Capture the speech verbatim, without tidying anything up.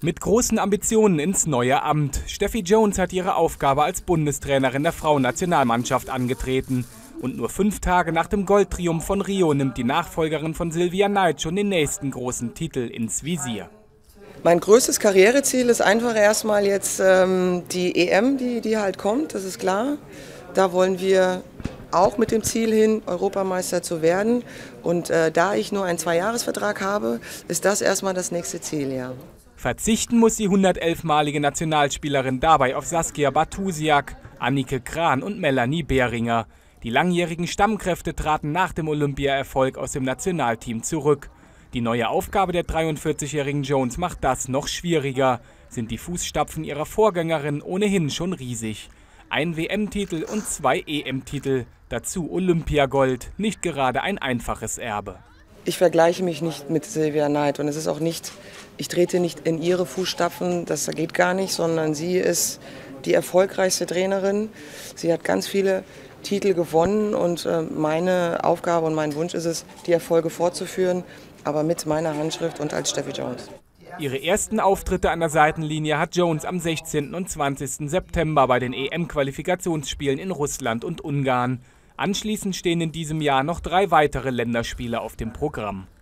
Mit großen Ambitionen ins neue Amt. Steffi Jones hat ihre Aufgabe als Bundestrainerin der Frauennationalmannschaft angetreten. Und nur fünf Tage nach dem Goldtriumph von Rio nimmt die Nachfolgerin von Silvia Knight schon den nächsten großen Titel ins Visier. Mein größtes Karriereziel ist einfach erstmal jetzt ähm, die E M, die, die halt kommt, das ist klar. Da wollen wir auch mit dem Ziel hin, Europameister zu werden. Und äh, da ich nur einen Zweijahresvertrag habe, ist das erstmal das nächste Ziel, ja. Verzichten muss die hundertelfmalige Nationalspielerin dabei auf Saskia Bartusiak, Annike Kran und Melanie Behringer. Die langjährigen Stammkräfte traten nach dem Olympiaerfolg aus dem Nationalteam zurück. Die neue Aufgabe der dreiundvierzigjährigen Jones macht das noch schwieriger. Sind die Fußstapfen ihrer Vorgängerin ohnehin schon riesig. Ein W M-Titel und zwei E M-Titel, dazu Olympiagold, nicht gerade ein einfaches Erbe. Ich vergleiche mich nicht mit Silvia Knight und es ist auch nicht, ich trete nicht in ihre Fußstapfen, das geht gar nicht, sondern sie ist die erfolgreichste Trainerin. Sie hat ganz viele Titel gewonnen und meine Aufgabe und mein Wunsch ist es, die Erfolge fortzuführen, aber mit meiner Handschrift und als Steffi Jones. Ihre ersten Auftritte an der Seitenlinie hat Jones am sechzehnten und zwanzigsten September bei den E M-Qualifikationsspielen in Russland und Ungarn. Anschließend stehen in diesem Jahr noch drei weitere Länderspiele auf dem Programm.